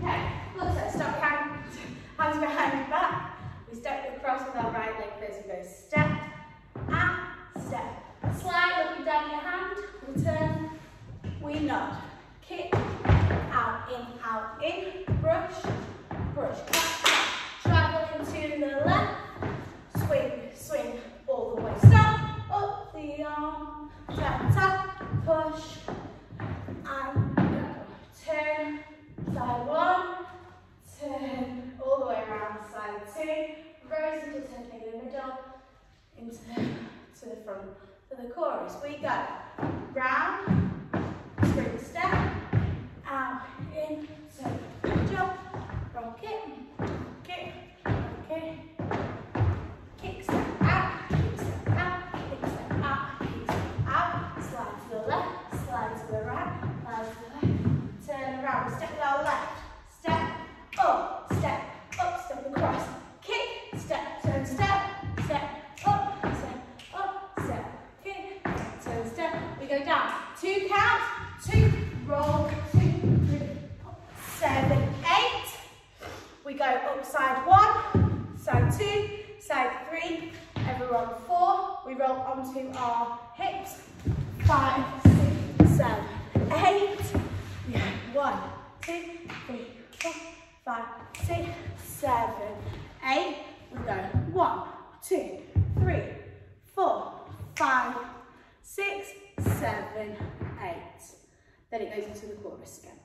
Okay, so stop counting, hands behind your back. We step across with our right leg first. We go step, and step. Slide, looking down your hand, return, we nod. Kick, out, in, brush, brush. Travel into the left, swing, swing, all the way. Stop, up the arm, tap, tap, push, and go. Turn, side one, turn, all the way around, side two. Rose into turning in the middle, into the front for the chorus. We go round, spring step, out, in, turn, jump, rock it, kick, kick, step out, kick, step out, kick, step out, kick, step out, slide to the left, slide to the right, slide to the left, turn around, step with our left, step up, step across, kick, step, turn, step, up, step, kick, turn, step. We go down, 2 count, 2, roll, 2, 3, 7, 8. We go up side 1, side 2, side 3, everyone 4. We roll onto our hips, 5, 6, 7, 8. Yeah, 1, 2, 3, 4, 5, 6, 7, 8. We go 1, 2, 3, 4, 5, 6, 7, 8. Then it goes into the chorus again.